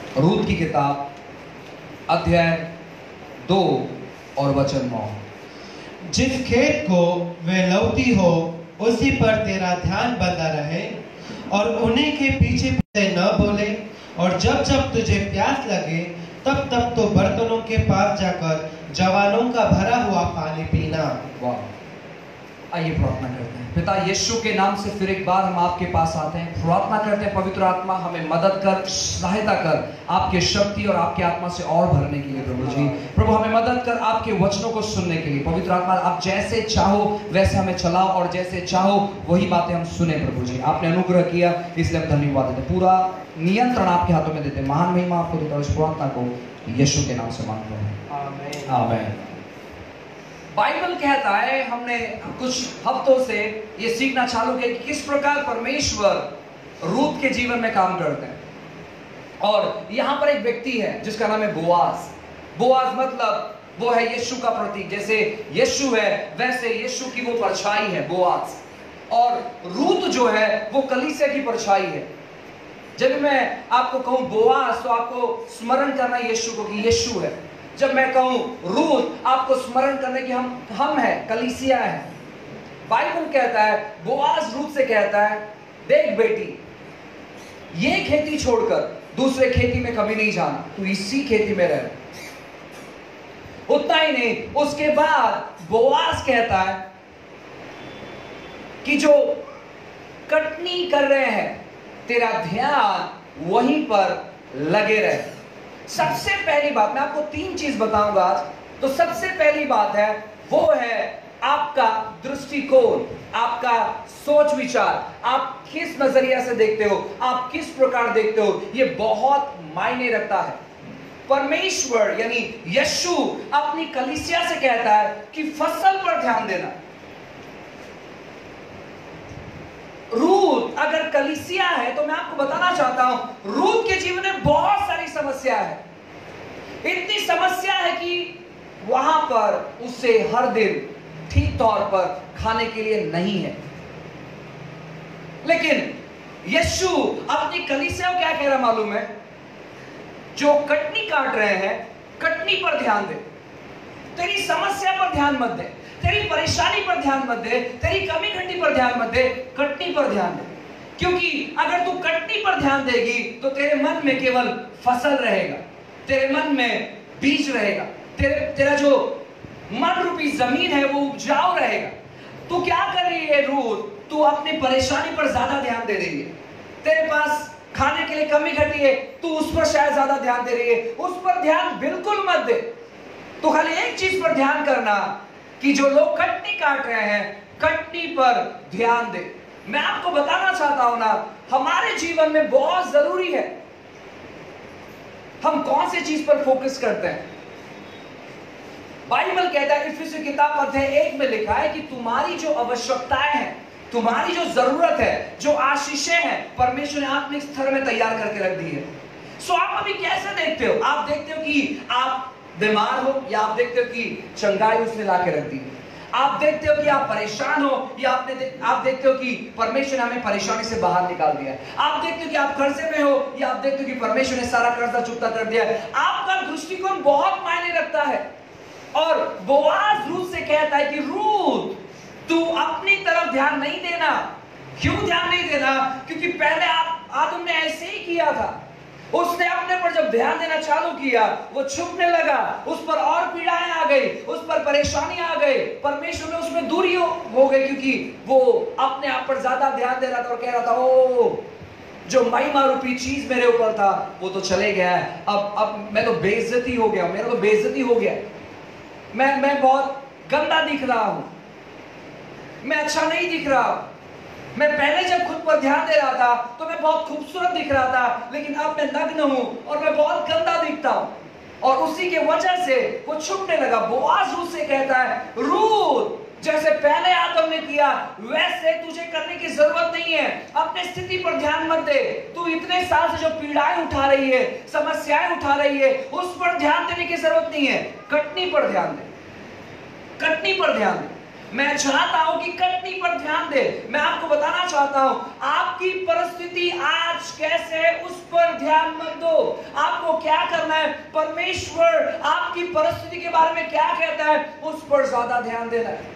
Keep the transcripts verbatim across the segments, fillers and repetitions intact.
रूत की किताब अध्याय दो और वचन नौ। जिस खेत को वे लौती हो उसी पर तेरा ध्यान बना रहे और उन्हीं के पीछे पीछे न बोले, और जब जब तुझे प्यास लगे तब तब तो बर्तनों के पास जाकर जवानों का भरा हुआ पानी पीना। वाह, आइए प्रार्थना करते हैं। पिता यीशु के नाम से फिर एक बार हम आपके पास आते हैं, प्रार्थना करते हैं पवित्र आत्मा हमें मदद कर, सहायता कर आपके शक्ति और आपके आत्मा से और भरने के लिए। प्रभु जी, प्रभु हमें मदद कर आपके वचनों को सुनने के लिए। पवित्र आत्मा आप जैसे चाहो वैसे हमें चलाओ और जैसे चाहो वही बातें हम सुने। प्रभु जी, आपने अनुग्रह किया इसलिए हम धन्यवाद देते, पूरा नियंत्रण आपके हाथों में देते, महान महिमा आपको देता हूं। इस प्रार्थना को यीशु के नाम से मांगते हैं, आमीन आमीन। बाइबल कहता है, हमने कुछ हफ्तों से ये सीखना चालू किया कि किस प्रकार परमेश्वर रूत के जीवन में काम करते हैं। और यहां पर एक व्यक्ति है जिसका नाम है बोआज। बोआज मतलब वो है यीशु का प्रतीक। जैसे यीशु है वैसे यीशु की वो परछाई है बोआज, और रूत जो है वो कलीसिया की परछाई है। जब मैं आपको कहूं बोआज तो आपको स्मरण करना यीशु को कि यीशु है। जब मैं कहूं रूत आपको स्मरण करने की हम हम है, कलीसिया है। बाइबल कहता है, बोआज रूत से कहता है, देख बेटी, ये खेती छोड़कर दूसरे खेती में कभी नहीं जाना, तू इसी खेती में रह। उतना ही नहीं, उसके बाद बोआज कहता है कि जो कटनी कर रहे हैं तेरा ध्यान वहीं पर लगे रहे। सबसे पहली बात मैं आपको तीन चीज बताऊंगा आज। तो सबसे पहली बात है वो है आपका दृष्टिकोण, आपका सोच विचार, आप किस नजरिया से देखते हो, आप किस प्रकार देखते हो, ये बहुत मायने रखता है। परमेश्वर यानी यीशु अपनी कलीसिया से कहता है कि फसल पर ध्यान देना। रूत अगर कलीसिया है तो मैं आपको बताना चाहता हूं, रूत के जीवन में बहुत सारी समस्या है। इतनी समस्या है कि वहां पर उसे हर दिन ठीक तौर पर खाने के लिए नहीं है। लेकिन यीशु अपनी कलीसिया को क्या कह रहा मालूम है? जो कटनी काट रहे हैं कटनी पर ध्यान दे, तेरी समस्या पर ध्यान मत दे, तेरी परेशानी पर ध्यान मत दे, तेरी कमी घटी पर ध्यान मत दे, कटनी पर ध्यान दे। क्योंकि अगर तू कटनी पर ध्यान देगी तो तेरे मन में केवल फसल रहेगा, तेरे मन में बीज रहेगा, तेरे तेरा जो मन रूपी जमीन है वो उपजाऊ रहेगा। तू क्या कर रही है रूत? तू अपनी परेशानी पर ज्यादा ध्यान दे रही है। तेरे पास खाने के लिए कमी घटी है, तू उस पर शायद ज्यादा ध्यान दे रही है। उस पर ध्यान बिल्कुल मत दे। तो खाली एक चीज पर ध्यान करना कि जो लोग कटनी काट रहे हैं कटनी पर ध्यान दे। मैं आपको बताना चाहता हूं ना, हमारे जीवन में बहुत जरूरी है हम कौन सी चीज पर फोकस करते हैं। बाइबल कहता है, इफिसियों किताब अध्याय एक में लिखा है कि तुम्हारी जो आवश्यकताएं हैं, तुम्हारी जो जरूरत है, जो आशीषें हैं, परमेश्वर ने आत्मिक स्तर में तैयार करके रख दी है। सो आप अभी कैसे देखते हो? आप देखते हो कि आप बीमार हो, या आप देखते हो कि चंगाई उसने ला के रख दी? आप देखते हो कि आप परेशान हो, या आपने दे, आप देखते हो कि परमेश्वर ने हमें परेशानी से बाहर निकाल दिया है? आप देखते हो कि आप कर्जे में हो, या आप देखते हो कि परमेश्वर ने सारा कर्जा चुकता कर दिया है? आपका दृष्टिकोण बहुत मायने रखता है। और बोआज रूत से कहता है कि रूत, तू अपनी तरफ ध्यान नहीं देना। क्यों ध्यान नहीं देना? क्योंकि पहले आप आदम ने ऐसे ही किया था। उसने अपने पर जब ध्यान देना चालू किया, वो छुपने लगा, उस पर और पीड़ाएं आ गई, उस पर परेशानी आ गई, परमेश्वर में उसमें दूरी हो गई, क्योंकि वो अपने आप पर ज्यादा ध्यान दे रहा था और कह रहा था, ओ जो महिमा रूपी चीज मेरे ऊपर था वो तो चले गया है। अब अब मैं तो बेइज्जती हो गया, मेरा तो बेइज्जती हो गया, मैं मैं बहुत गंदा दिख रहा हूं, मैं अच्छा नहीं दिख रहा। मैं पहले जब खुद पर ध्यान दे रहा था तो मैं बहुत खूबसूरत दिख रहा था, लेकिन अब मैं नग्न हूं और मैं बहुत गंदा दिखता हूं, और उसी के वजह से वो छुपने लगा। बोआज रूत से कहता है, रूत जैसे पहले आदम ने किया वैसे तुझे करने की जरूरत नहीं है। अपने स्थिति पर ध्यान मत दे। तू इतने साल से जो पीड़ाएं उठा रही है, समस्याएं उठा रही है, उस पर ध्यान देने की जरूरत नहीं है। कटनी पर ध्यान दे, कटनी पर ध्यान दे। मैं चाहता हूं कि कटनी पर ध्यान दे। मैं आपको बताना चाहता हूं, आपकी परिस्थिति आज कैसे है उस पर ध्यान मत दो। आपको क्या करना है, परमेश्वर आपकी परिस्थिति के बारे में क्या कहता है उस पर ज्यादा ध्यान देना है।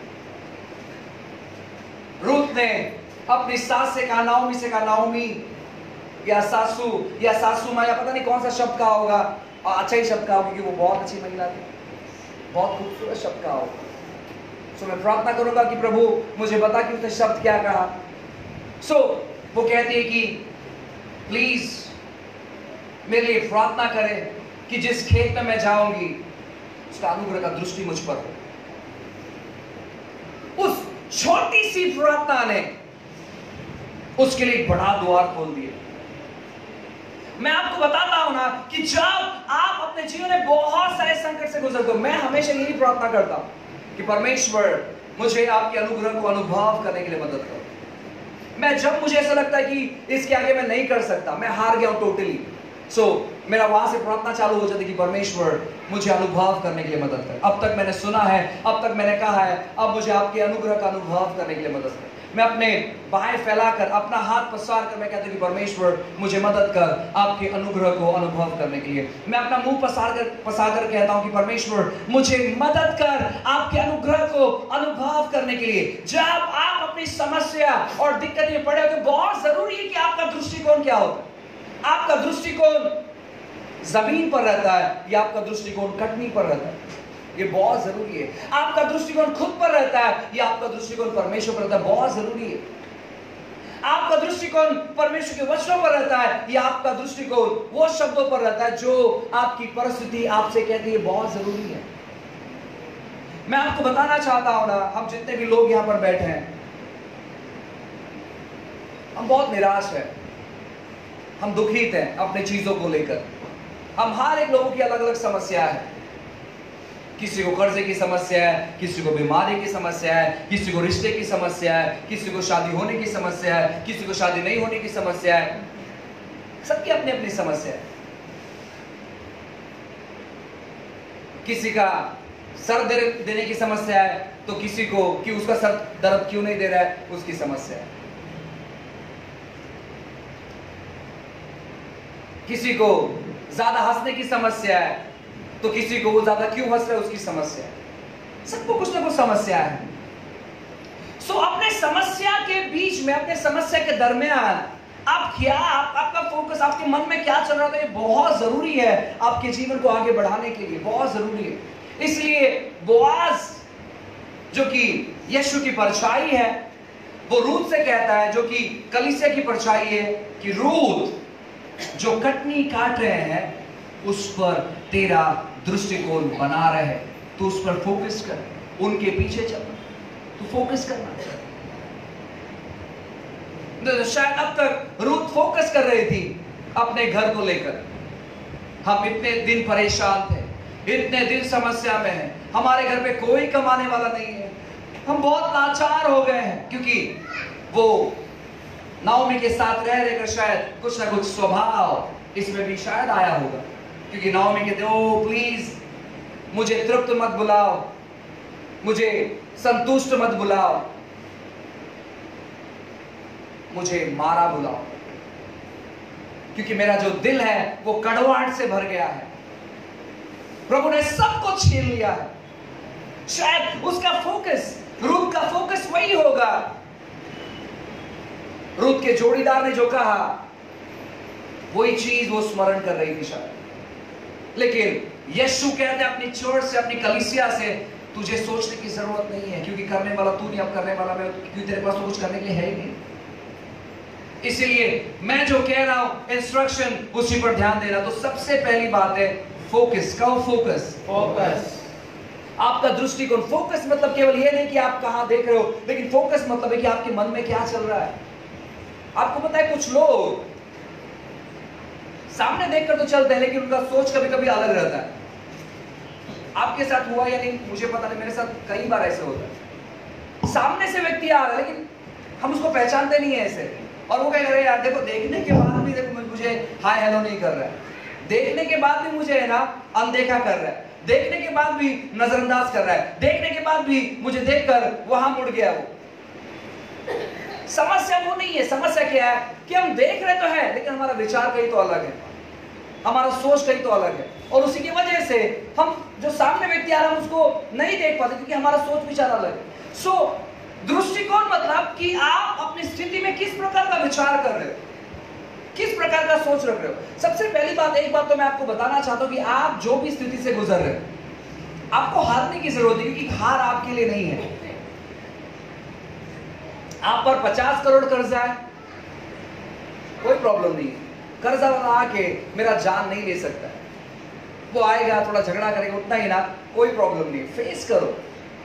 रूत ने अपनी सास से कहा, नाओमी से कहा, नाओमी या सासू या सासू माँ या पता नहीं कौन सा शब्द का होगा, और अच्छा ही शब्द का होगा क्योंकि वो बहुत अच्छी महिला थी, बहुत खूबसूरत शब्द का होगा। सो मैं प्रार्थना करूंगा कि प्रभु मुझे बता कि उसने शब्द क्या कहा। सो वो कहती है कि प्लीज मेरे लिए प्रार्थना करें कि जिस खेत में मैं जाऊंगी उसका अनुग्रह का दृष्टि मुझ पर हो। उस छोटी सी प्रार्थना ने उसके लिए बड़ा द्वार खोल दिया। मैं आपको बताता हूं ना कि जब आप अपने जीवन में बहुत सारे संकट से गुजरते हो, मैं हमेशा यही प्रार्थना करता हूं कि परमेश्वर मुझे आपके अनुग्रह को अनुभव करने के लिए मदद करो। मैं जब मुझे ऐसा लगता है कि इसके आगे मैं नहीं कर सकता, मैं हार गया हूं टोटली, सो so, मेरा वहां से प्रार्थना चालू हो जाती है कि परमेश्वर मुझे अनुभव करने के लिए मदद कर। अब तक मैंने सुना है, अब तक मैंने कहा है, अब मुझे आपके अनुग्रह का अनुभव करने के लिए मदद कर। मैं अपने बाहें फैलाकर, अपना हाथ पसार कर मैं कहता हूं कि परमेश्वर मुझे मदद कर आपके अनुग्रह को अनुभव करने के लिए। मैं अपना मुंह पसार कर पसार कर कहता हूं कि परमेश्वर मुझे मदद कर आपके अनुग्रह को अनुभव करने के लिए। जब आप अपनी समस्या और दिक्कत में पड़े हो तो बहुत जरूरी है कि आपका दृष्टिकोण क्या होता है। आपका दृष्टिकोण जमीन पर रहता है या आपका दृष्टिकोण कटनी पर रहता है, ये बहुत जरूरी है। आपका दृष्टिकोण खुद पर रहता है या आपका दृष्टिकोण परमेश्वर पर रहता है, बहुत जरूरी है। आपका दृष्टिकोण परमेश्वर के वचनों पर रहता है या आपका दृष्टिकोण वो शब्दों पर रहता है जो आपकी परिस्थिति आपसे कहती है, बहुत जरूरी है। मैं आपको बताना चाहता हूं ना, हम जितने भी लोग यहां पर बैठे हैं, हम बहुत निराश हैं, हम दुखित हैं अपने चीजों को लेकर। हम हर एक लोगों की अलग अलग समस्या है। किसी को कर्जे की समस्या है, किसी को बीमारी की समस्या है, किसी को रिश्ते की समस्या है, किसी को शादी होने की समस्या है, किसी को शादी नहीं होने की समस्या है। सबकी अपनी अपनी समस्या है। किसी का सर देने की समस्या है तो किसी को कि उसका सर दर्द क्यों नहीं दे रहा है उसकी समस्या है। किसी को ज्यादा हंसने की समस्या है तो किसी को वो ज्यादा क्यों हंस रहा है उसकी समस्या है। सबको कुछ ना कुछ समस्या है। सो अपने समस्या के बीच में, अपने समस्या के दरमियान आप क्या आप, आपका फोकस आपके मन में क्या चल रहा था, ये बहुत जरूरी है आपके जीवन को आगे बढ़ाने के लिए, बहुत जरूरी है। इसलिए बोआज जो कि यीशु की परछाई है, वो रूत से कहता है, जो कि कलीसिया की परछाई है, कि रूत जो कटनी काट रहे हैं उस पर तेरा दृष्टिकोण बना रहे, तो उस पर फोकस कर, उनके पीछे चल, तो फोकस करना। तो शायद अब तक रूत फोकस कर रही थी अपने घर को लेकर। हम इतने दिन परेशान थे, इतने दिन समस्या में हैं, हमारे घर पे कोई कमाने वाला नहीं है, हम बहुत लाचार हो गए हैं, क्योंकि वो नाओमी के साथ रह रहकर शायद कुछ ना कुछ स्वभाव इसमें भी शायद आया होगा। क्योंकि नाओमी कहते, ओ प्लीज मुझे तृप्त मत बुलाओ, मुझे संतुष्ट मत बुलाओ, मुझे मारा बुलाओ, क्योंकि मेरा जो दिल है वो कड़वाहट से भर गया है। प्रभु ने सब कुछ छीन लिया है। शायद उसका फोकस, रूत का फोकस वही होगा। रूत के जोड़ीदार ने जो कहा वही चीज वो स्मरण कर रही थी शायद। लेकिन यीशु कहते अपनी चर्च से, अपनी कलीसिया से, तुझे सोचने की जरूरत नहीं है, क्योंकि करने वाला तू नहीं, अब करने वाला मैं, क्योंकि तेरे पास तो कुछ करने के लिए है ही नहीं। इसलिए मैं जो कह रहा हूं इंस्ट्रक्शन, उसी पर ध्यान देना। तो सबसे पहली बात है फोकस। कहो फोकस। फोकस। आपका दृष्टिकोण। फोकस मतलब केवल ये नहीं कि आप कहां देख रहे हो, लेकिन फोकस मतलब है कि आपके मन में क्या चल रहा है। आपको पता है कुछ लोग सामने देखकर तो चलते हैं, लेकिन उनका सोच कभी कभी अलग रहता है। आपके साथ हुआ या नहीं मुझे पता नहीं, मेरे साथ कई बार ऐसे होता है। सामने से व्यक्ति आ रहा है लेकिन हम उसको पहचानते नहीं है ऐसे, और वो कह रहे हैं यार देखो, देखने के बाद भी देखो मुझे हाय हेलो नहीं कर रहा है। देखने के बाद भी मुझे है ना अनदेखा कर रहा है, देखने के बाद भी नजरअंदाज कर रहा है, देखने के बाद भी मुझे देखकर वहां मुड़ गया वो। समस्या वो नहीं है, समस्या क्या है कि हम देख रहे तो है लेकिन हमारा विचार कहीं तो अलग है, हमारा सोच कहीं तो अलग है, और उसी की वजह से हम जो सामने व्यक्ति आ रहा है हम उसको नहीं देख पाते क्योंकि हमारा सोच विचार अलग है। सो दृष्टिकोण मतलब कि आप अपनी स्थिति में किस प्रकार का विचार कर रहे हो, किस प्रकार का सोच रख रहे हो। सबसे पहली बात, एक बात तो मैं आपको बताना चाहता हूं कि आप जो भी स्थिति से गुजर रहे हो आपको हारने की जरूरत है, क्योंकि हार आपके लिए नहीं है। आप पर पचास करोड़ कर्जा है, कोई प्रॉब्लम नहीं है, कर्जा वाला आके मेरा जान नहीं ले सकता, वो आएगा थोड़ा झगड़ा करेगा उतना ही ना, कोई प्रॉब्लम नहीं, फेस करो,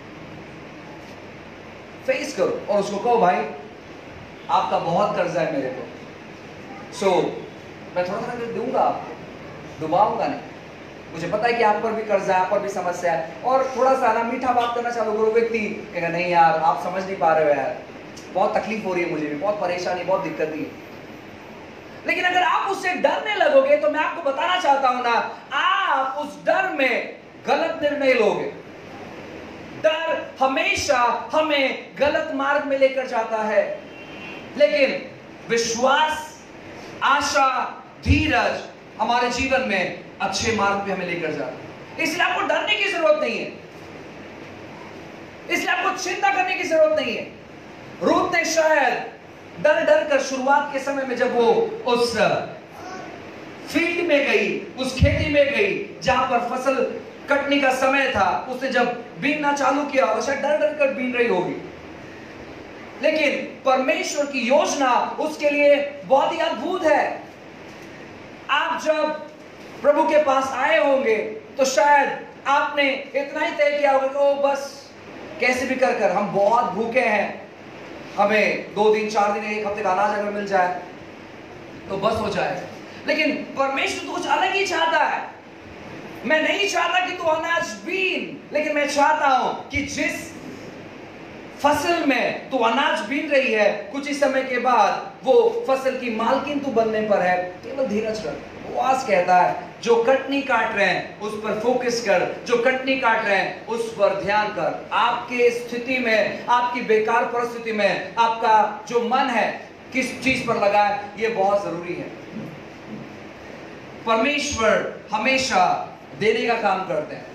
फेस करो और उसको कहो भाई आपका बहुत कर्जा है मेरे को, सो so, मैं थोड़ा थोड़ा कर दूंगा आपको, डुबाऊंगा नहीं, मुझे पता है कि आप पर भी कर्जा है, आप पर भी समस्या है, और थोड़ा सा ना मीठा बात करना चालू करो। व्यक्ति कहेगा नहीं यार आप समझ नहीं पा रहे हो यार, बहुत तकलीफ हो रही है मुझे भी, बहुत परेशानी, बहुत दिक्कत है। लेकिन अगर आप उससे डरने लगोगे तो मैं आपको बताना चाहता हूं ना, आप उस डर में गलत निर्णय लोगे। डर हमेशा हमें गलत मार्ग में लेकर जाता है, लेकिन विश्वास, आशा, धीरज हमारे जीवन में अच्छे मार्ग पे हमें लेकर जाता है। इसलिए आपको डरने की जरूरत नहीं है, इसलिए आपको चिंता करने की जरूरत नहीं है। रूथ ने शायद डर डर कर शुरुआत के समय में जब वो उस फील्ड में गई, उस खेती में गई जहां पर फसल कटने का समय था, उसने जब बीनना चालू किया वो शायद डर डर कर बीन रही होगी, लेकिन परमेश्वर की योजना उसके लिए बहुत ही अद्भुत है। आप जब प्रभु के पास आए होंगे तो शायद आपने इतना ही तय किया होगा कि ओ बस कैसे भी कर कर हम बहुत भूखे हैं, हमें दो दिन चार दिन एक हफ्ते का अनाज अगर मिल जाए तो बस हो जाए। लेकिन परमेश्वर तो कुछ अलग ही चाहता है। मैं नहीं चाहता कि तू अनाज बीन, लेकिन मैं चाहता हूं कि जिस फसल में तू अनाज बीन रही है कुछ ही समय के बाद वो फसल की मालकिन तू बनने पर है, केवल धीरज रख। वो आज कहता है जो कटनी काट रहे हैं उस पर फोकस कर, जो कटनी काट रहे हैं उस पर ध्यान कर। आपके स्थिति में, आपकी बेकार परिस्थिति में आपका जो मन है किस चीज पर लगा है, ये बहुत जरूरी है। परमेश्वर हमेशा देने का काम करते हैं।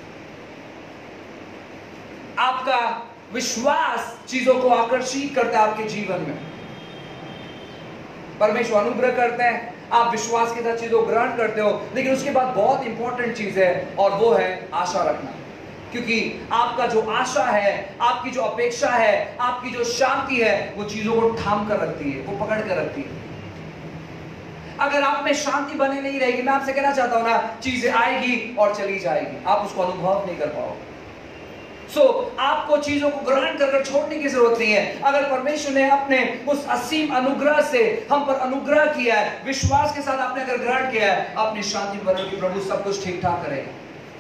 आपका विश्वास चीजों को आकर्षित करता है आपके जीवन में। परमेश्वर अनुग्रह करते हैं, आप विश्वास के साथ चीजों को ग्रहण करते हो, लेकिन उसके बाद बहुत इंपॉर्टेंट चीज है और वो है आशा रखना। क्योंकि आपका जो आशा है, आपकी जो अपेक्षा है, आपकी जो शांति है, वो चीजों को थाम कर रखती है, वो पकड़ कर रखती है। अगर आप में शांति बने नहीं रहेगी, मैं आपसे कहना चाहता हूं ना, चीजें आएगी और चली जाएगी, आप उसको अनुभव नहीं कर पाओगे। सो so, आपको चीजों को ग्रहण कर छोड़ने की जरूरत नहीं है। अगर परमेश्वर ने अपने उस असीम अनुग्रह से हम पर अनुग्रह किया है, विश्वास के साथ आपने अगर ग्रहण किया है, अपनी शांति बनोगी, प्रभु सब कुछ ठीक ठाक करेगा।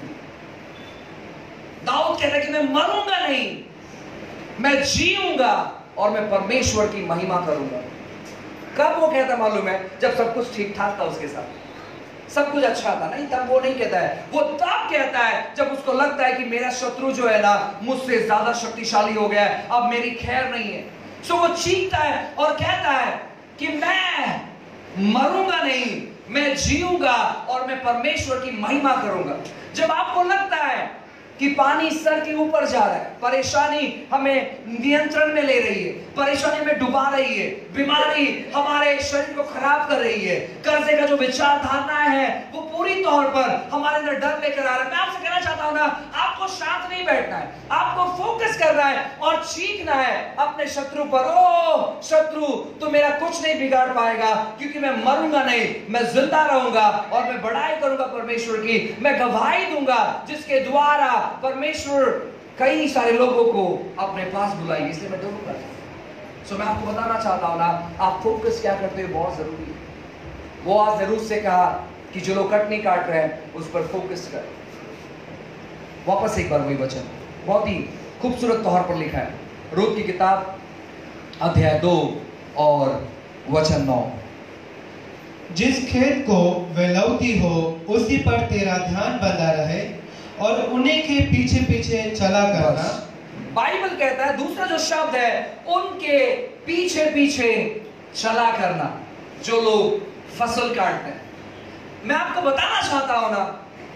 दाऊद कहता है कि मैं मरूंगा नहीं, मैं जीऊंगा और मैं परमेश्वर की महिमा करूंगा। कब वो कहता मालूम है? जब सब कुछ ठीक ठाक था, उसके साथ सब कुछ अच्छा था। नहीं, तब वो नहीं कहता है, वो तब कहता है जब उसको लगता है कि मेरा शत्रु जो है ना मुझसे ज्यादा शक्तिशाली हो गया है, अब मेरी खैर नहीं है। सो वो चीखता है और कहता है कि मैं मरूंगा नहीं, मैं जीऊंगा और मैं परमेश्वर की महिमा करूंगा। जब आपको लगता है कि पानी सर के ऊपर जा रहा है, परेशानी हमें नियंत्रण में ले रही है, परेशानी में डुबा रही है, बीमारी हमारे शरीर को खराब कर रही है, कर्जे का जो विचार धारणा है वो पूरी तौर पर हमारे अंदर डर लेकर आ रहा है, मैं आपसे कहना चाहता हूं ना, आपको शांत नहीं बैठना है, आपको फोकस करना है और चीखना है अपने शत्रु पर, ओ शत्रु तू मेरा कुछ नहीं बिगाड़ पाएगा, क्योंकि मैं मरूंगा नहीं, मैं जिंदा रहूंगा और मैं बड़ाई करूंगा परमेश्वर की, मैं गवाही दूंगा जिसके द्वारा परमेश्वर कई सारे लोगों को अपने पास बुलाएंगे, इसलिए मैं डरूंगा। सो मैं आपको बताना चाहता हूं ना, आप फोकस क्या करते हो बहुत जरूरी है। वो आज जरूर से कहा कि जो लोग कटनी काट रहे हैं उस पर फोकस कर। वापस एक बार वही वचन बहुत ही खूबसूरत तौर पर लिखा है, रूथ की किताब अध्याय दो और वचन नौ। जिस खेत को वे लौती हो उसी पर तेरा ध्यान बंधा रहे और उन्हीं के पीछे पीछे चला करना। बाइबल कहता है, दूसरा जो शब्द है, उनके पीछे पीछे चला करना। जो लोग फसल काटते हैं, मैं आपको बताना चाहता हूं ना,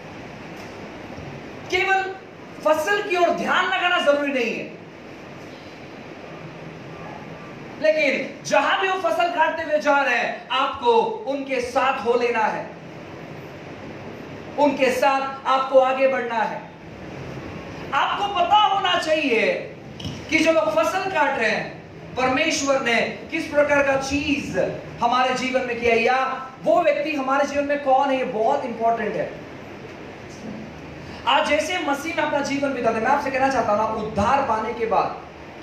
केवल फसल की ओर ध्यान लगाना जरूरी नहीं है, लेकिन जहां भी वो फसल काटते हुए जा रहे हैं, आपको उनके साथ हो लेना है, उनके साथ आपको आगे बढ़ना है। आपको पता होना चाहिए कि जो लोग फसल काट रहे हैं, परमेश्वर ने किस प्रकार का चीज हमारे जीवन में किया, या वो व्यक्ति हमारे जीवन में कौन है, ये बहुत इंपॉर्टेंट है। आज जैसे मसीह में अपना जीवन बिताते, मैं आपसे कहना चाहता हूं ना, उद्धार पाने के बाद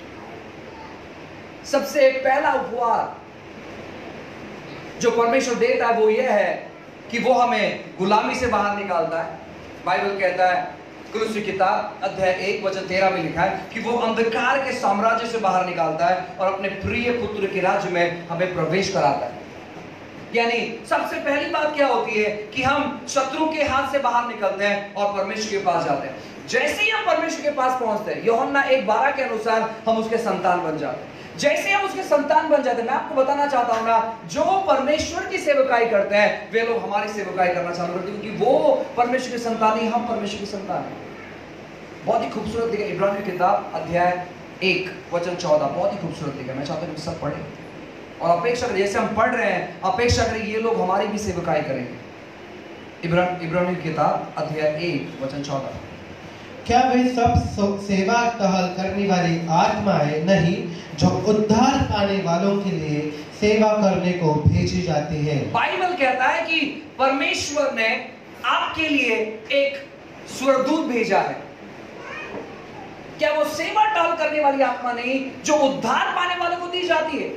सबसे पहला उपहार जो परमेश्वर देता है वो यह है कि वो हमें गुलामी से बाहर निकालता है। बाइबल कहता है, कुलुस्सी किताब अध्याय एक वचन तेरह में लिखा है कि वो अंधकार के साम्राज्य से बाहर निकालता है और अपने प्रिय पुत्र के राज्य में हमें प्रवेश कराता है। यानी सबसे पहली बात क्या होती है कि हम शत्रु के हाथ से बाहर निकलते हैं और परमेश्वर के पास जाते हैं। जैसे ही हम परमेश्वर के पास पहुंचते हैं, यूहन्ना एक बारह के अनुसार हम उसके संतान बन जाते हैं। जैसे हम उसके संतान बन जाते हैं, मैं आपको बताना चाहता हूं ना, जो परमेश्वर की सेवकाई करते हैं वे लोग हमारी सेवकाई करना चालू करते हैं, क्योंकि वो परमेश्वर के संतान नहीं, हम परमेश्वर के संतान हैं। बहुत ही खूबसूरत लिखा, इब्रानियों की किताब अध्याय एक वचन चौदह, बहुत ही खूबसूरत लिखा। मैं चाहता हूं कि सब पढ़ें और अपेक्षा करें, जैसे हम पढ़ रहे हैं अपेक्षा करें ये लोग हमारी भी सेवकाई करेंगे। इब्रानियों की किताब अध्याय एक वचन चौदह। क्या वे सब सेवा टहल करने वाली आत्माएं नहीं जो उद्धार पाने वालों के लिए सेवा करने को भेजी जाती है? बाइबल कहता है कि परमेश्वर ने आपके लिए एक स्वर्गदूत भेजा है। क्या वो सेवा टहल करने वाली आत्मा नहीं जो उद्धार पाने वालों को दी जाती है?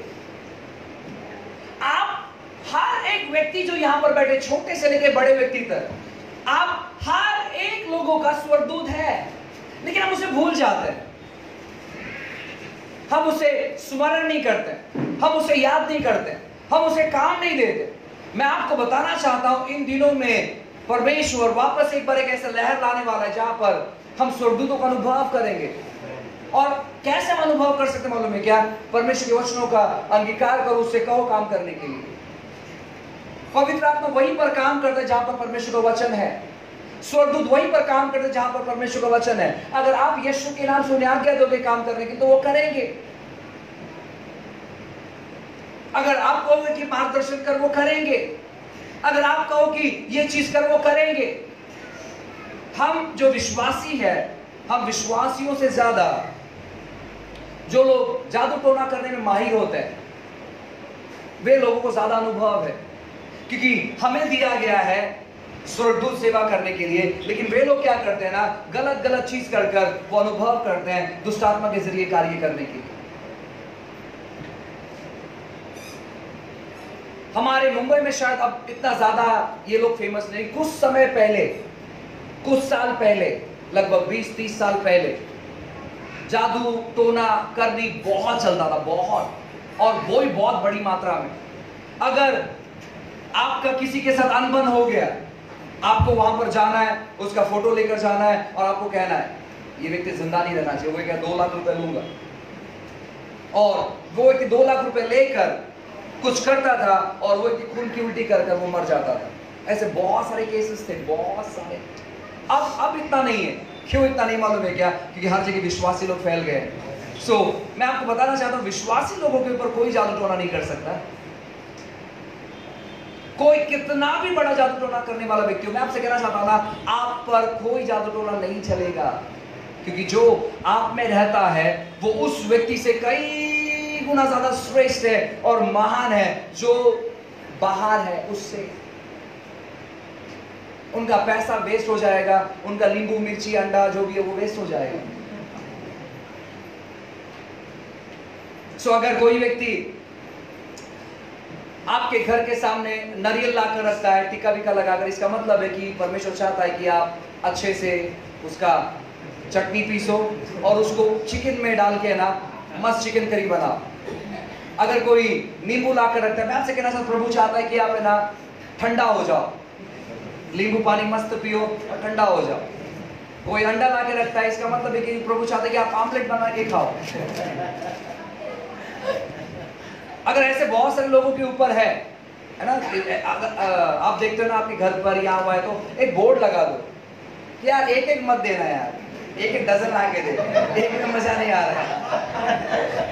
आप हर एक व्यक्ति जो यहां पर बैठे, छोटे से लेकर बड़े व्यक्ति तक, आप हर एक लोगों का स्वर्गदूत है, लेकिन हम उसे भूल जाते हैं, हम उसे स्मरण नहीं करते, हम उसे याद नहीं करते, हम उसे काम नहीं देते। मैं आपको बताना चाहता हूं, इन दिनों में परमेश्वर वापस एक बार एक ऐसा लहर लाने वाला है जहां पर हम स्वर्गदूतों का अनुभव करेंगे। और कैसे हम अनुभव कर सकते मालूम है क्या? परमेश्वर के वचनों का अंगीकार करो, उससे कहो काम करने के लिए। पवित्र आत्मा वहीं पर काम करता है जहां पर परमेश्वर का वचन है। स्वर्गदूत वहीं पर काम करते हैं जहां पर परमेश्वर का वचन है। अगर आप यीशु के नाम से उन्हें आज्ञा दोगे काम करने की, तो वो करेंगे। अगर आप कहोगे कि मार्गदर्शन कर, वो करेंगे। अगर आप कहो कि ये चीज कर, वो करेंगे। हम जो विश्वासी है, हम विश्वासियों से ज्यादा जो लोग जादू टोना करने में माहिर होते हैं, वे लोगों को ज्यादा अनुभव है, क्योंकि हमें दिया गया है स्वर्गदूत सेवा करने के लिए। लेकिन वे लोग क्या करते हैं ना, गलत गलत चीज कर कर वो अनुभव करते हैं दुष्ट आत्मा के जरिए कार्य करने के लिए। हमारे मुंबई में शायद अब इतना ज्यादा ये लोग फेमस नहीं, कुछ समय पहले, कुछ साल पहले, लगभग बीस तीस साल पहले जादू टोना करनी बहुत चलता था, बहुत, और वो ही बहुत बड़ी मात्रा में। अगर आपका किसी के साथ अनबन हो गया, आपको वहां पर जाना है, उसका फोटो लेकर जाना है और आपको कहना है ये व्यक्ति जिंदा नहीं रहना चाहिए, वो क्या दो लाख रुपए लूंगा, और वो व्यक्ति दो लाख रुपए लेकर कुछ करता था और वो व्यक्ति खून की उल्टी कर कर वो मर जाता था। ऐसे बहुत सारे केसेस थे, बहुत सारे। अब अब इतना नहीं है। क्यों इतना नहीं मालूम है क्या? क्योंकि हर जगह विश्वासी लोग फैल गए। सो so, मैं आपको बताना चाहता हूं, विश्वासी लोगों के ऊपर कोई जादू टोना नहीं कर सकता। कोई कितना भी बड़ा जादू टोना करने वाला व्यक्ति हो, मैं आपसे कहना चाहता हूं ना, आप पर कोई जादू टोना नहीं चलेगा, क्योंकि जो आप में रहता है वो उस व्यक्ति से कई गुना ज्यादा श्रेष्ठ है और महान है जो बाहर है उससे। उनका पैसा वेस्ट हो जाएगा, उनका नींबू मिर्ची अंडा जो भी है वो वेस्ट हो जाएगा। सो so, अगर कोई व्यक्ति आपके घर के सामने नारियल लाकर रखता है, टीका विका लगाकर, इसका मतलब है कि परमेश्वर चाहता है कि आप अच्छे से उसका चटनी पीसो और उसको चिकन में डाल के ना मस्त चिकन करी बनाओ। अगर कोई नींबू लाकर रखता है, मैं आपसे कहना चाहता हूं, प्रभु चाहता है कि आप है ना ठंडा हो जाओ, नींबू पानी मस्त पियो और ठंडा हो जाओ। कोई अंडा ला के रखता है, इसका मतलब है कि प्रभु चाहते कि आप आमलेट बना के खाओ। अगर ऐसे बहुत सारे लोगों के ऊपर है है ना, अगर आप देखते हो ना आपके घर पर यहाँ हुआ है तो एक बोर्ड लगा दो कि यार एक एक मत देना यार, एक एक डजन ला के दे, एक में मजा नहीं आ रहा है।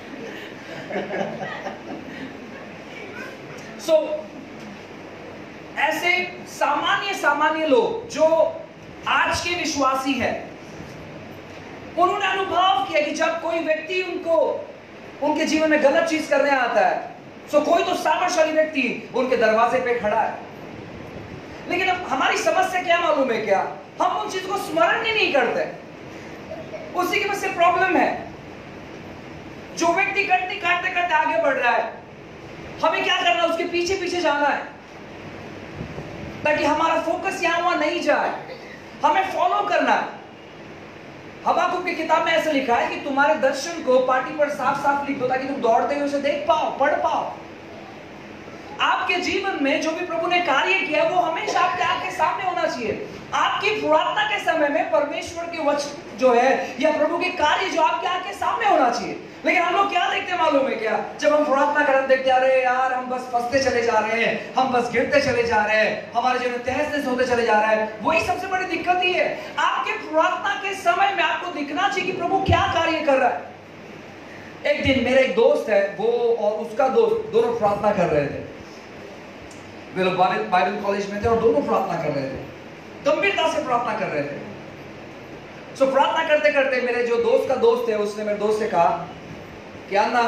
सो so, ऐसे सामान्य सामान्य लोग जो आज के विश्वासी हैं, उन्होंने अनुभव किया कि जब कोई व्यक्ति उनको उनके जीवन में गलत चीज करने आता है, सो कोई तो सामर्थ्यशाली व्यक्ति उनके दरवाजे पे खड़ा है। लेकिन अब हमारी समस्या क्या मालूम है क्या? हम उन चीज को स्मरण ही नहीं करते। उसी की वजह से प्रॉब्लम है। जो व्यक्ति करते करते करते आगे बढ़ रहा है, हमें क्या करना है? उसके पीछे पीछे जाना है ताकि हमारा फोकस यहां वहां नहीं जाए। हमें फॉलो करना है। हबाकुक की किताब में ऐसे लिखा है कि तुम्हारे दर्शन को पाटी पर साफ साफ लिख दो ताकि तुम दौड़ते हुए उसे देख पाओ, पढ़ पाओ। आपके जीवन में जो भी प्रभु ने कार्य किया वो हमेशा आपके आंख के सामने होना चाहिए। आपकी प्रार्थना के समय में परमेश्वर के वचन जो है या प्रभु के कार्य जो आपके आंख के सामने होना चाहिए। लेकिन हम लोग क्या देखते हैं मालूम है क्या? जब हम प्रार्थना करते देखते अरे यार हम बस फंसते चले जा रहे हैं, हम बस गिरते चले जा रहे हैं, हमारे जीवन में तहस नहस होते चले जा रहा है। वही सबसे बड़ी दिक्कत ही है। आपके प्रार्थना के समय में आपको दिखना चाहिए कि प्रभु क्या कार्य कर रहा है। एक दिन मेरे एक दोस्त है, वो और उसका दोस्त दोनों प्रार्थना कर रहे थे। वे लोग बाइबल कॉलेज में थे और दोनों प्रार्थना कर रहे थे, गंभीरता से प्रार्थना कर रहे थे। सो so, प्रार्थना करते करते मेरे जो दोस्त का दोस्त है उसने मेरे दोस्त से कहा कि अन्ना,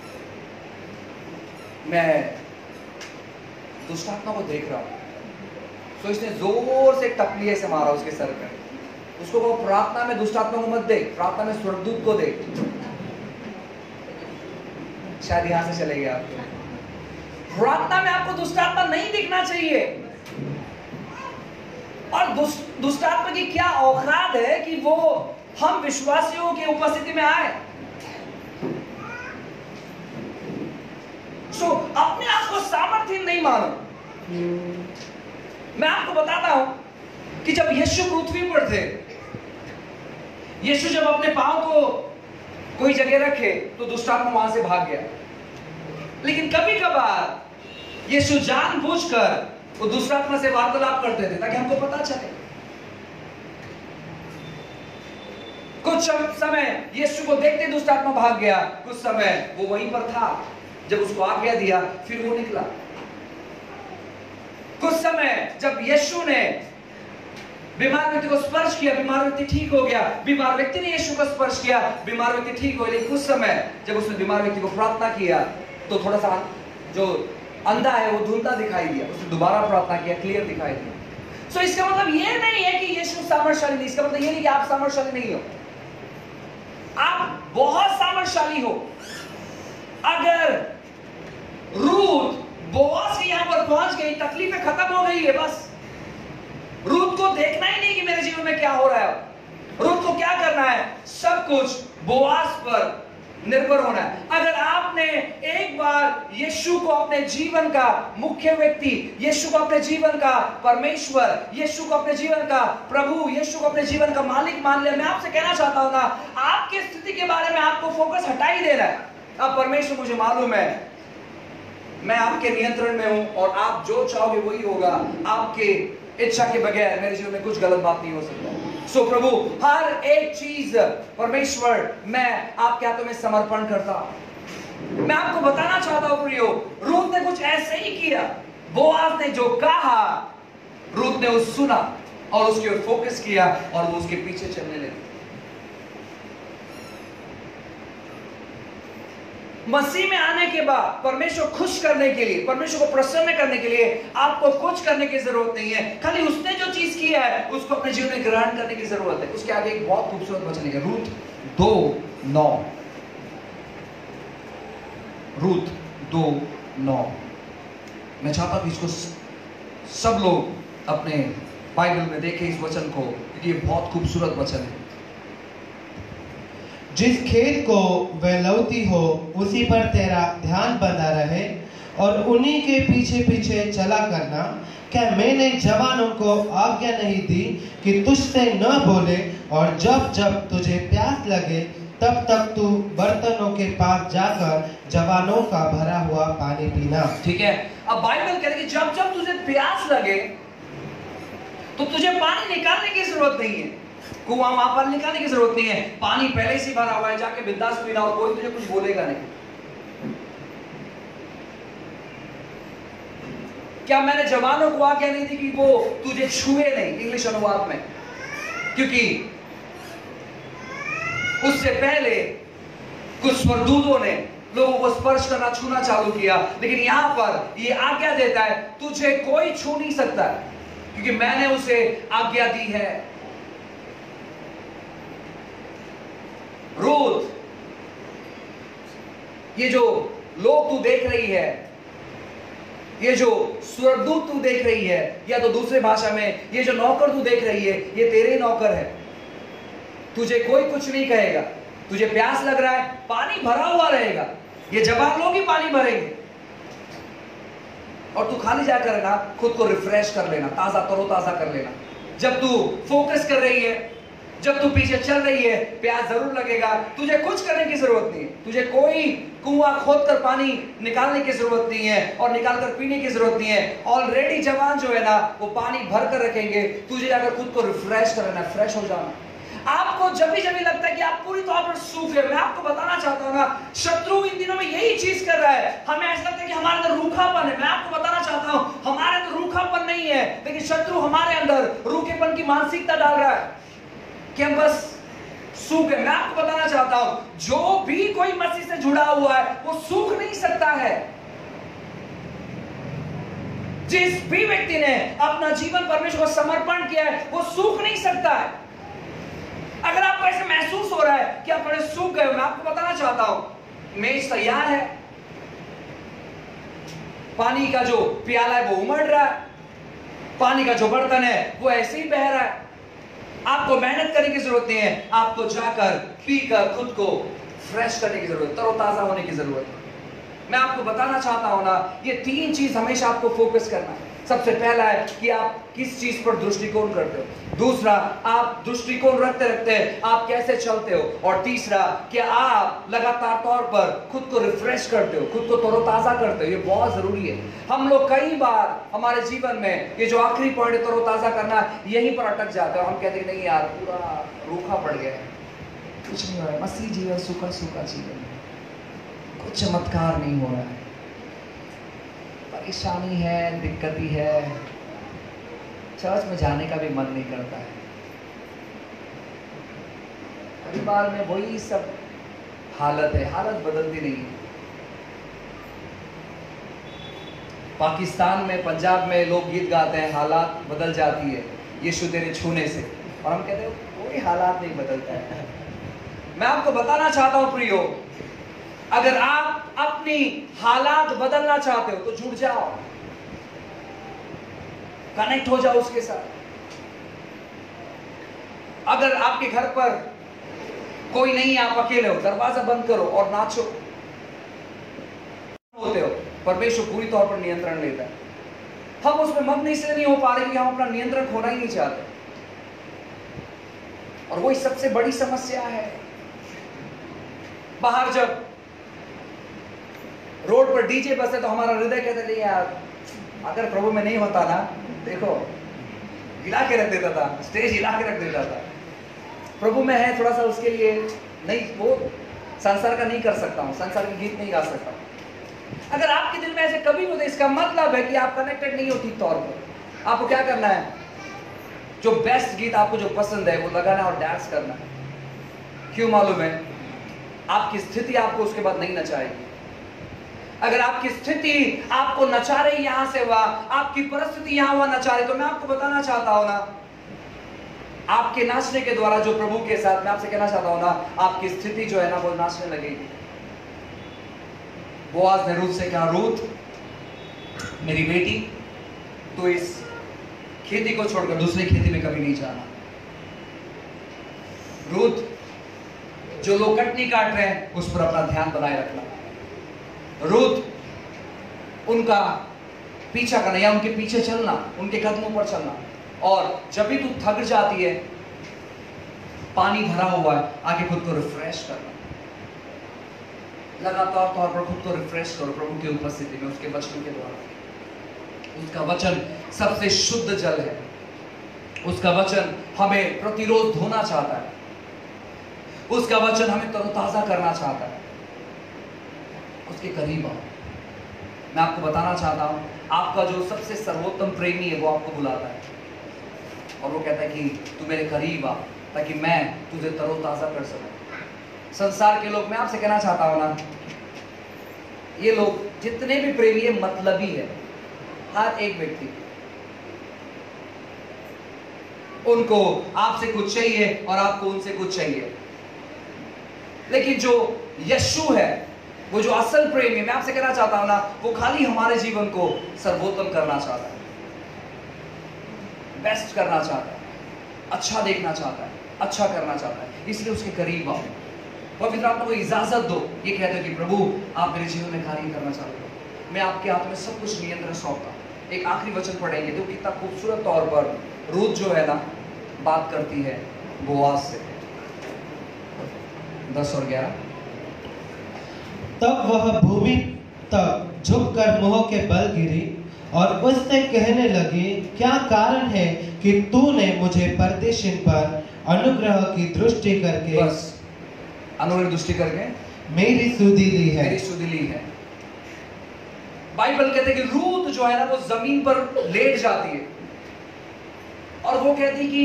मैं दुष्टात्मा को देख रहा हूं। सो so, इसने जोर से टपलिए से मारा उसके सर पे। उसको वो प्रार्थना में दुष्टात्मा को मत देख, प्रार्थना में स्वर्गदूत को देख। शायद यहां से चले गए आप। प्रार्थना में आपको दुष्टात्मा नहीं दिखना चाहिए। और दुष्टात्मा की क्या औकात है कि वो हम विश्वासियों की उपस्थिति में आए। सो so, अपने आप को सामर्थ्य नहीं मानो। मैं आपको बताता हूं कि जब यीशु पृथ्वी पर थे, यीशु जब अपने पांव को कोई जगह रखे तो दुष्टात्मा वहां से भाग गया। लेकिन कभी कभार यीशु जानबूझकर वो दुष्टात्मा से वार्तालाप करते थे ताकि हमको पता चले। कुछ समय यीशु को देखते दुष्टात्मा भाग गया, कुछ समय वो वहीं पर था। जब उसको आज्ञा दिया फिर वो निकला। कुछ समय जब यीशु ने बीमार व्यक्ति को स्पर्श किया, बीमार व्यक्ति ठीक हो गया। बीमार व्यक्ति ने यीशु को स्पर्श किया, बीमार व्यक्ति ठीक हो गया। लेकिन कुछ समय जब उसने बीमार व्यक्ति को प्रार्थना किया तो थोड़ा सा जो अंधा है वो धुंधला दिखाई दिया। उसने दोबारा प्रार्थना किया, क्लियर दिखाई दिया। सो so, इसका मतलब ये नहीं है कि यीशु सामर्थ्यशाली नहीं। इसका मतलब ये नहीं कि आप सामर्थ्यशाली नहीं हो। आप बहुत सामर्थ्यशाली हो। अगर रूथ बोआज के यहां पर पहुंच गई, तकलीफें खत्म हो गई है, बस रूथ को देखना ही नहीं कि मेरे जीवन में क्या हो रहा है। रूथ को क्या करना है? सब कुछ बोआज पर निर्भर होना है। अगर आपने एक बार यीशु को अपने जीवन का मुख्य व्यक्ति, यीशु को अपने जीवन का परमेश्वर, यीशु को अपने जीवन का प्रभु, यीशु को अपने जीवन का मालिक मान लिया, मैं आपसे कहना चाहता हूं ना, आपकी स्थिति के बारे में आपको फोकस हटा ही देना है। अब परमेश्वर मुझे मालूम है, मैं आपके नियंत्रण में हूं और आप जो चाहोगे वही होगा। आपके इच्छा के बगैर मेरे जीवन में कुछ गलत बात नहीं हो सकता। सो प्रभु, हर एक चीज परमेश्वर मैं आपके हाथों में समर्पण करता हूं। मैं आपको बताना चाहता हूं प्रियो, रूथ ने कुछ ऐसे ही किया। बोआज ने जो कहा, रूथ ने उस सुना और उसके ऊपर फोकस किया और वो उसके पीछे चलने लगी। मसीह में आने के बाद परमेश्वर खुश करने के लिए, परमेश्वर को प्रसन्न करने के लिए आपको कुछ करने की जरूरत नहीं है। खाली उसने जो चीज किया है उसको अपने जीवन में ग्रहण करने की जरूरत है। उसके आगे एक बहुत खूबसूरत वचन है, रूथ दो नौ। रूथ दो नौ। मैं चाहता हूं इसको सब लोग अपने बाइबल में देखें इस वचन को, क्योंकि ये बहुत खूबसूरत वचन है। जिस खेत को वह लौती हो उसी पर तेरा ध्यान बना रहे और उन्हीं के पीछे पीछे चला करना। क्या मैंने जवानों को आज्ञा नहीं दी कि तुझसे न बोले, और जब जब तुझे प्यास लगे तब तक तू बर्तनों के पास जाकर जवानों का भरा हुआ पानी पीना। ठीक है, अब बाइबल कहती है कि जब जब तुझे प्यास लगे तो तुझे पानी निकालने की जरूरत नहीं है, कुआं वहां पर निकालने की जरूरत नहीं है, पानी पहले से भरा हुआ है, जाके बिंदास पीना और कोई तुझे कुछ बोलेगा नहीं। क्या मैंने जवानों को आज्ञा नहीं दी कि वो तुझे छुए नहीं, इंग्लिश अनुवाद में, क्योंकि उससे पहले कुछ स्वर्गदूतों ने लोगों को स्पर्श करना, छूना चालू किया, लेकिन यहां पर ये आज्ञा देता है तुझे कोई छू नहीं सकता क्योंकि मैंने उसे आज्ञा दी है। रूथ, ये जो लोग तू देख रही है, ये जो स्वर्गदूत तू देख रही है, या तो दूसरे भाषा में ये जो नौकर तू देख रही है, ये तेरे नौकर है। तुझे कोई कुछ नहीं कहेगा। तुझे प्यास लग रहा है, पानी भरा हुआ रहेगा, ये जवान लोग ही पानी भरेंगे, और तू खाली जाकर ना खुद को रिफ्रेश कर लेना, ताजा तरोताजा कर लेना। जब तू फोकस कर रही है, जब तू पीछे चल रही है, प्यास जरूर लगेगा, तुझे कुछ करने की जरूरत नहीं है, तुझे कोई कुआं खोदकर पानी निकालने की जरूरत नहीं है और निकालकर पीने की जरूरत नहीं है। ऑलरेडी जवान जो है ना वो पानी भर कर रखेंगे, तुझे जाकर खुद को रिफ्रेश करना, फ्रेश हो जाना। आपको जब भी जब भी लगता है कि आप पूरी तौर पर सूखे, मैं आपको बताना चाहता हूं ना, शत्रु इन दिनों में यही चीज कर रहा है। हमें ऐसा लगता है कि हमारे अंदर रूखापन है, मैं आपको बताना चाहता हूं हमारे अंदर रूखापन नहीं है, लेकिन शत्रु हमारे अंदर रूखेपन की मानसिकता डाल रहा है कि हम बस सूख है। मैं आपको बताना चाहता हूं जो भी कोई मसीह से जुड़ा हुआ है वो सूख नहीं सकता है। जिस भी व्यक्ति ने अपना जीवन परमेश्वर को समर्पण किया है वो सूख नहीं सकता है। अगर आपको ऐसे महसूस हो रहा है कि आप थोड़े सूख गए हो, मैं आपको बताना चाहता हूं मेज तैयार है, पानी का जो प्याला है वो उमड़ रहा है, पानी का जो बर्तन है वो ऐसे ही बह रहा है। आपको मेहनत करने की जरूरत नहीं है, आपको जाकर पीकर खुद को फ्रेश करने की जरूरत, तरोताजा होने की जरूरत है। मैं आपको बताना चाहता हूं ना, ये तीन चीज हमेशा आपको फोकस करना है। सबसे पहला है कि आप किस चीज पर दृष्टिकोण करते हो, दूसरा आप दृष्टिकोण रखते रखते आप कैसे चलते हो, और तीसरा क्या आप लगातार तौर पर खुद को रिफ्रेश करते हो, खुद को तरोताजा करते हो। ये बहुत जरूरी है। हम लोग कई बार हमारे जीवन में ये जो आखिरी पॉइंट है तरोताजा करना, यहीं पर अटक जाते हैं। हम कहते हैं नहीं यार पूरा रूखा पड़ गया है, कुछ नहीं हो रहा है, मसीह जीवन सूखा सूखा जीवन, कुछ चमत्कार नहीं हो रहा है, परेशानी है, दिक्कत ही है, चर्च में जाने का भी मन नहीं करता है, परिवार में वही सब हालत है, हालत बदलती नहीं है। पाकिस्तान में, पंजाब में लोग गीत गाते हैं, हालात बदल जाती है यीशु तेरे छूने से, और हम कहते हैं कोई हालात नहीं बदलता है। मैं आपको बताना चाहता हूं प्रियो, अगर आप अपनी हालात बदलना चाहते हो तो जुड़ जाओ, कनेक्ट हो जाओ उसके साथ। अगर आपके घर पर कोई नहीं, आप अकेले हो, दरवाजा बंद करो और नाचो। होते हो, परमेश्वर पूरी तौर पर नियंत्रण लेता है। हम उसमें मग्न इसलिए नहीं हो पा रहे कि हम अपना नियंत्रण खोना ही नहीं चाहते, और वही सबसे बड़ी समस्या है। बाहर जब रोड पर डीजे बसे तो हमारा हृदय कहता नहीं यार, अगर प्रभु में नहीं होता ना, देखो हिला के रख देता था, स्टेज हिला के रख देता था। प्रभु में है थोड़ा सा, उसके लिए नहीं, वो संसार का नहीं कर सकता हूं, संसार के गीत नहीं गा सकता हूं। अगर आपके दिल में ऐसे कभी होते, इसका मतलब है कि आप कनेक्टेड नहीं हो ठीक तौर पर। आपको क्या करना है, जो बेस्ट गीत आपको जो पसंद है वो लगाना और डांस करना है। क्यों मालूम है, आपकी स्थिति आपको उसके बाद नहीं नचाएगी। अगर आपकी स्थिति आपको नचा रही यहां से वहां, आपकी परिस्थिति यहां वहां नचा रही, तो मैं आपको बताना चाहता हूं ना, आपके नाचने के द्वारा जो प्रभु के साथ, मैं आपसे कहना चाहता हूं ना, आपकी स्थिति जो है ना वो नाचने लगेगी। बोआज ने रूथ से कहा, रूथ मेरी बेटी, तो इस खेती को छोड़कर दूसरी खेती में कभी नहीं जाना। रूथ, जो लोग कटनी काट रहे हैं उस पर अपना ध्यान बनाए रखना। रूथ, उनका पीछा करना या उनके पीछे चलना, उनके कदमों पर चलना। और जब भी तू थक जाती है, पानी भरा हुआ है, आगे खुद को रिफ्रेश करना, लगातार तौर पर खुद को रिफ्रेश करो प्रभु की उपस्थिति में, उसके वचन के द्वारा। उसका वचन सबसे शुद्ध जल है, उसका वचन हमें प्रतिरोध धोना चाहता है, उसका वचन हमें तरोताजा करना चाहता है। उसके करीब आओ। मैं आपको बताना चाहता हूं, आपका जो सबसे सर्वोत्तम प्रेमी है वो आपको बुलाता है और वो कहता है कि तू मेरे करीब आ ताकि मैं तुझे तरोताजा कर सकूं। संसार के लोग, मैं आपसे कहना चाहता हूं ना, ये लोग जितने भी प्रेमी है मतलबी है, हर एक व्यक्ति, उनको आपसे कुछ चाहिए और आपको उनसे कुछ चाहिए। लेकिन जो यीशु है, वो जो असल प्रेमी है, मैं आपसे कहना चाहता हूं ना, वो खाली हमारे जीवन को सर्वोत्तम करना चाहता है, बेस्ट करना चाहता है, अच्छा देखना चाहता है, अच्छा करना चाहता है। इसलिए उसके करीब आओ, पवित्र आत्मा को इजाजत दो। ये कहते हो कि प्रभु आप मेरे जीवन में कार्य करना चाहते हो, मैं आपके हाथ में सब कुछ नियंत्रण सौंपता हूं। एक आखिरी वचन पढ़ेंगे तो कितना खूबसूरत तौर पर रूथ जो है ना बात करती है बोआज से, दस और ग्यारह। तब वह भूमि तक झुककर मुंह के बल गिरी और उससे कहने लगी, क्या कारण है कि तूने मुझे परदेशिन पर अनुग्रह की दृष्टि करके, बस अनुग्रह दृष्टि करके मेरी सुधि ली है। मेरी सुधि ली है। बाइबल कहते हैं कि रूथ जो है ना वो जमीन पर लेट जाती है और वो कहती कि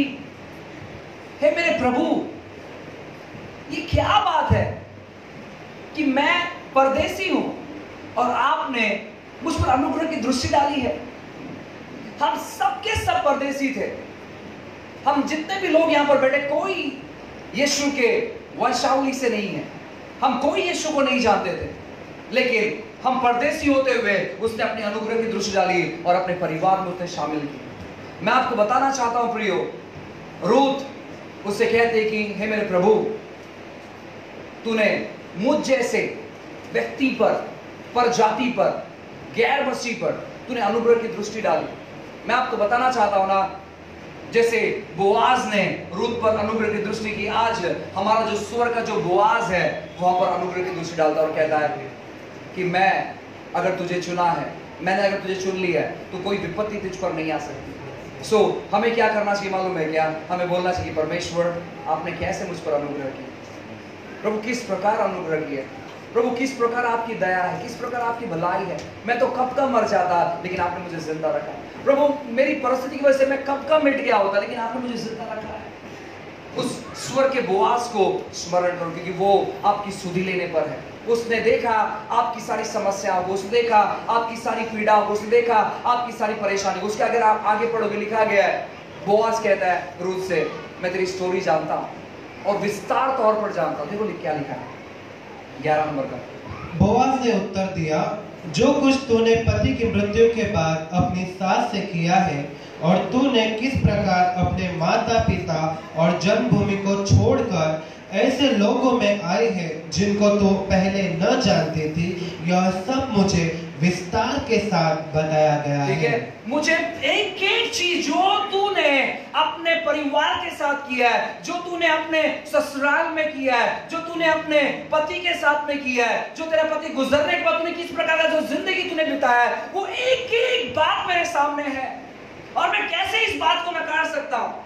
हे मेरे प्रभु, ये क्या बात है कि मैं परदेसी हूं और आपने मुझ पर अनुग्रह की दृष्टि डाली है। हम सबके सब परदेसी थे, हम जितने भी लोग यहां पर बैठे, कोई यीशु के वंशावली से नहीं है, हम कोई यीशु को नहीं जानते थे, लेकिन हम परदेसी होते हुए उसने अपनी अनुग्रह की दृष्टि डाली और अपने परिवार में उसने शामिल की। मैं आपको बताना चाहता हूं प्रियो, रूथ उससे कहते कि हे मेरे प्रभु, तूने मुझ जैसे व्यक्ति पर, पर जाति पर, गैर मसीह पर तूने अनुग्रह की दृष्टि डाली। मैं आपको बताना चाहता हूं ना, जैसे बोआज ने रूथ पर अनुग्रह की दृष्टि की, आज हमारा जो स्वर का जो बोआज है वहां पर अनुग्रह की दृष्टि डालता और कहता है कि मैं अगर तुझे चुना है, मैंने अगर तुझे चुन लिया है, तो कोई विपत्ति तुझ पर नहीं आ सकती। सो so, हमें क्या करना चाहिए मालूम है क्या? हमें बोलना चाहिए, परमेश्वर आपने कैसे मुझ पर अनुग्रह किया, प्रभु किस प्रकार अनुग्रह किया, प्रभु किस प्रकार आपकी दया है, किस प्रकार आपकी भलाई है। मैं तो कब का मर जाता लेकिन आपने मुझे जिंदा रखा। प्रभु मेरी परिस्थिति की वजह से मैं कब का मिट गया होता, लेकिन आपने मुझे जिंदा रखा है। उस स्वर के बोआज को स्मरण करो, क्योंकि वो आपकी सुधि लेने पर है। उसने देखा आपकी सारी समस्याओं को, उसने देखा आपकी सारी पीड़ाओं को, उसने देखा आपकी सारी परेशानी को। उसके अगर आप आगे पढ़ोगे लिखा गया है, बोआज कहता है रूथ से, मैं तेरी स्टोरी जानता हूं और विस्तार तौर पर जानता हूं। देखो क्या लिखा है ग्यारह नंबर का। बोआज ने उत्तर दिया, जो कुछ तूने पति की मृत्यु के बाद अपनी सास से किया है और तूने किस प्रकार अपने माता पिता और जन्मभूमि को छोड़कर ऐसे लोगों में आई है जिनको तू पहले न जानती थी, यह सब मुझे विस्तार के साथ बताया गया ठीक है, है। मुझे एक एक चीज जो तूने अपने परिवार के साथ किया है, जो तूने अपने ससुराल में किया है, जो तूने अपने पति के साथ में किया है, जो तेरा पति गुजरने के बाद तूने किस प्रकार का जो जिंदगी तूने बिताया है, वो एक एक बात मेरे सामने है और मैं कैसे इस बात को नकार सकता हूं।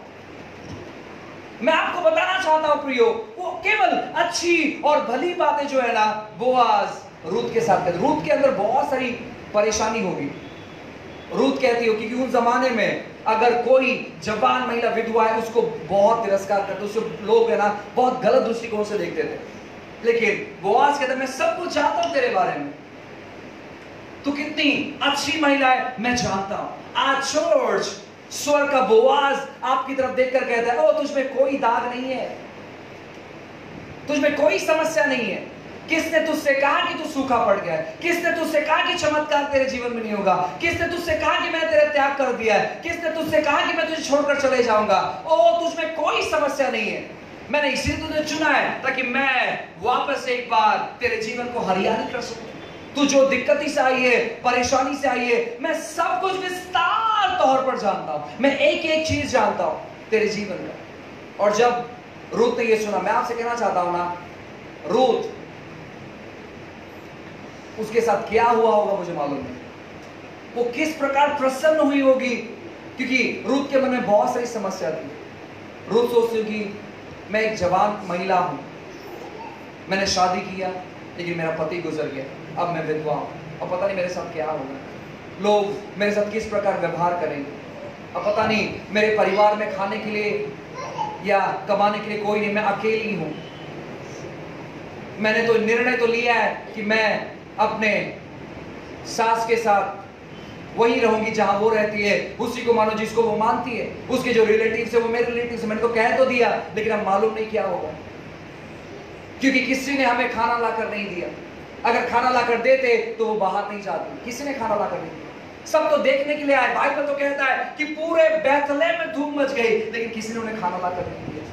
मैं आपको बताना चाहता हूं प्रियो, वो केवल अच्छी और भली बातें जो है ना बोआज रूथ के साथ करते। रूथ के अंदर बहुत सारी परेशानी होगी। रूथ कहती हो क्योंकि उस जमाने में अगर कोई जवान महिला विधवा है उसको बहुत तिरस्कार करते, उसको लोग है ना बहुत गलत दृष्टिकोण से देखते थे। लेकिन बोआज कहता है मैं सब कुछ जानता हूं तेरे बारे में, तू कितनी अच्छी महिला है मैं जानता हूं। आज चर्च स्वर का बोआज आपकी तरफ देखकर कहता है, ओ तुझमें कोई दाग नहीं है, तुझमें कोई समस्या नहीं है। किसने तुझसे कहा कि तू सूखा पड़ गया है? किसने तुझसे कहा कि चमत्कार तेरे जीवन में नहीं होगा? किसने तुझसे कहा कि मैंने तेरा त्याग कर दिया है? किसने तुझसे कहा कि मैं तुझे छोड़कर चले जाऊंगा? ओ तुझमें कोई समस्या नहीं है, मैंने इसीलिए तुझे चुना है ताकि मैं वापस एक बार तेरे जीवन को हरियाली कर सकूं। तू जो दिक्कती से आई है, परेशानी से आई है, मैं सब कुछ विस्तार तौर पर जानता हूं। मैं एक एक चीज जानता हूं तेरे जीवन का। और जब रूत ने ये सुना, मैं आपसे कहना चाहता हूं ना, रूत उसके साथ क्या हुआ होगा मुझे मालूम नहीं। वो किस प्रकार प्रसन्न हुई होगी, क्योंकि रूत के मन में बहुत सारी समस्या थी। रूत सोचती होगी, मैं एक जवान महिला हूं, मैंने शादी किया लेकिन मेरा पति गुजर गया, अब मैं विधवा हूं, और पता नहीं मेरे साथ क्या होगा, लोग मेरे साथ किस प्रकार व्यवहार करेंगे, अब पता नहीं मेरे परिवार में खाने के लिए या कमाने के लिए कोई नहीं, मैं अकेली हूं। मैंने तो निर्णय तो लिया है कि मैं अपने सास के साथ वही रहूंगी जहां वो रहती है, उसी को मानो जिसको वो मानती है, उसके जो रिलेटिव्स है वो मेरे रिलेटिव्स है। मैंने तो कह तो दिया, लेकिन अब मालूम नहीं क्या होगा, क्योंकि किसी ने हमें खाना लाकर नहीं दिया। अगर खाना लाकर देते तो वो बाहर नहीं जाती, किसी ने खाना लाकर नहीं दिया। सब तो देखने के लिए आए, बाइबल तो कहता है कि पूरे बैतलहम में धूम मच गई, लेकिन किसी ने उन्हें खाना लाकर नहीं दिया।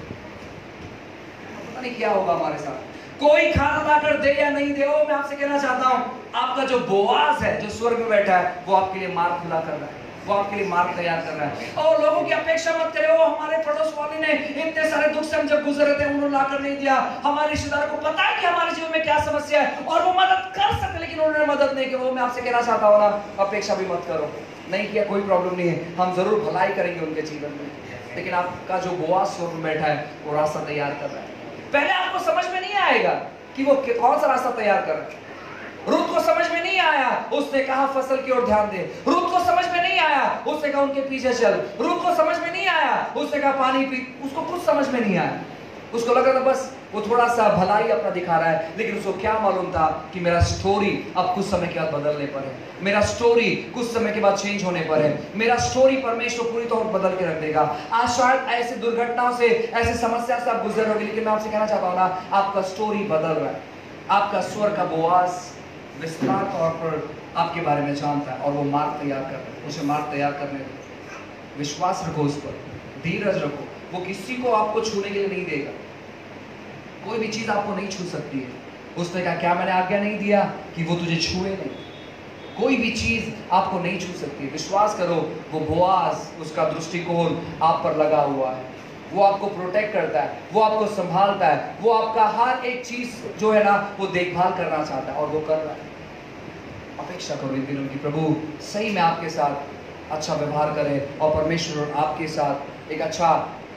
पता नहीं क्या होगा हमारे साथ। कोई खाना लाकर दे या नहीं दे, ओ मैं आपसे कहना चाहता हूं, आपका जो बोआज है, जो स्वर्ग में बैठा है, वो आपके लिए मार्ग खुला कर रहा है, वो आपके लिए मार्ग तैयार कर रहा है। और लोगों की अपेक्षा मत करें, ओ हमारे पड़ोस वाले ने इतने सारे दुख से हम जब गुजर रहे थे उन्होंने लाकर नहीं दिया, हमारे रिश्तेदार को पता है कि हमारे जीवन में क्या समस्या है और वो मदद कर सकते लेकिन उन्होंने मदद नहीं की। वो मैं आपसे कहना चाहता हूं ना, अपेक्षा भी मत करो। नहीं किया कोई प्रॉब्लम नहीं है, हम जरूर भलाई करेंगे उनके जीवन में, लेकिन आपका जो बोआज स्वर्ग में बैठा है वो रास्ता तैयार कर रहा है। पहले आपको समझ में नहीं आएगा कि वो कौन सा रास्ता तैयार कर रहा है। रूत को समझ में नहीं आया, उसने कहा फसल की ओर ध्यान दे। रूत को समझ में नहीं आया, उसने कहा उनके पीछे चल। रूत को समझ में नहीं आया, उसने कहा पानी पी। उसको कुछ समझ में नहीं आया, उसको लगा था बस वो थोड़ा सा भलाई अपना दिखा रहा है, लेकिन उसको क्या मालूम था कि मेरा स्टोरी अब कुछ समय के बाद बदलने पर है, मेरा स्टोरी कुछ समय के बाद चेंज होने पर है, मेरा स्टोरी परमेश्वर पूरी तौर पर बदल के रख देगा। आज शायद ऐसे दुर्घटनाओं से, ऐसे समस्या से आप गुजर रहोगे, लेकिन मैं आपसे कहना चाहता हूँ ना, आपका स्टोरी बदल रहा है। आपका स्वर्ग का बोआज विस्तार तौर पर आपके बारे में जानता है और वो मार्ग तैयार कर रहा है। उसे मार्ग तैयार करने दो, विश्वास रखो उस पर, धीरज रखो। वो किसी को आपको छूने के लिए नहीं देगा, कोई भी चीज आपको नहीं छू सकती है। उसने कहा क्या मैंने आज्ञा नहीं दिया कि वो तुझे छुए नहीं? कोई भी चीज आपको नहीं छू सकती। विश्वास करो, वो बोआज, उसका दृष्टिकोण आप पर लगा हुआ है, वो आपको प्रोटेक्ट करता है, वो आपको संभालता है, वो आपका हर एक चीज जो है ना वो देखभाल करना चाहता है और वो कर रहा है। अपेक्षा करो इन दिनों की प्रभु सही में आपके साथ अच्छा व्यवहार करे और परमेश्वर आपके साथ एक अच्छा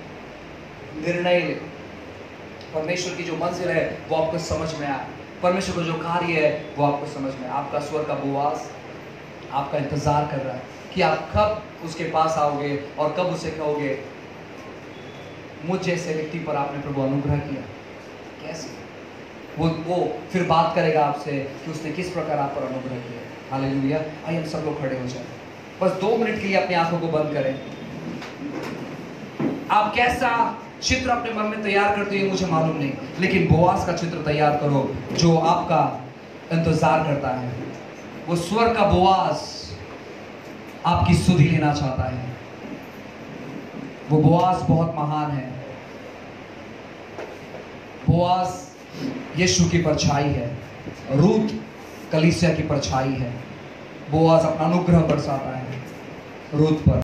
निर्णय ले। परमेश्वर की जो मंजिल है वो आपको समझ में आए, परमेश्वर का जो कार्य है वो आपको समझ में। आपका स्वर्ग का बोआज आपका इंतजार कर रहा है कि आप कब उसके पास आओगे और कब उसे कहोगे मुझ जैसे व्यक्ति पर आपने प्रभु अनुग्रह किया। कैसे वो वो फिर बात करेगा आपसे कि उसने किस प्रकार आप पर अनुग्रह किया। हालेलुया। आइए हम सब लोग खड़े हो जाए, बस दो मिनट के लिए अपनी आंखों को बंद करें। आप कैसा चित्र अपने मन में तैयार करते हो मुझे मालूम नहीं, लेकिन बोआज का चित्र तैयार करो जो आपका इंतजार करता है। वो स्वर्ग का बोआज आपकी सुधि लेना चाहता है। वो बोआज बहुत महान है। बोआज यीशु की परछाई है, रूत कलीसिया की परछाई है। बोआज अपना अनुग्रह बरसाता है रूत पर।